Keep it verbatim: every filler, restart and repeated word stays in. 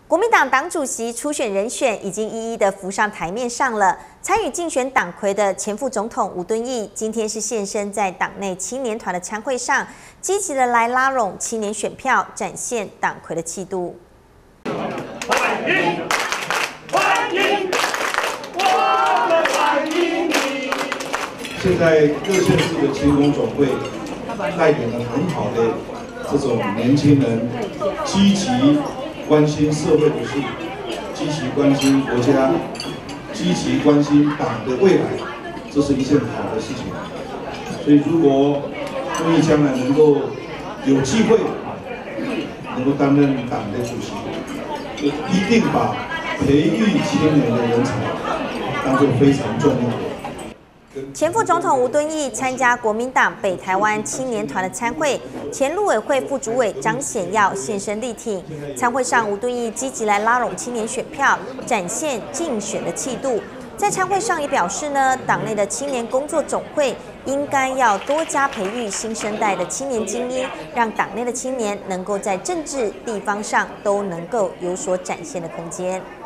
国民党党主席初选人选已经一一的浮上台面上了。参与竞选党魁的前副总统吴敦义，今天是现身在党内青年团的参会上，积极的来拉拢青年选票，展现党魁的气度。 欢迎，欢迎，我们欢迎你。 现在各县市的青工总会带领了很好的这种年轻人，积极关心社会的事，积极关心国家，积极关心党的未来，这是一件好的事情。所以，如果敦义将来能够有机会能够担任党的主席，就一定把培育青年的人才当作非常重要的。 前副总统吴敦义参加国民党北台湾青年团的参会，前陆委会副主委张显耀现身力挺。参会上，吴敦义积极来拉拢青年选票，展现竞选的气度。在参会上也表示呢，党内的青年工作总会应该要多加培育新生代的青年精英，让党内的青年能够在政治、地方上都能够有所展现的空间。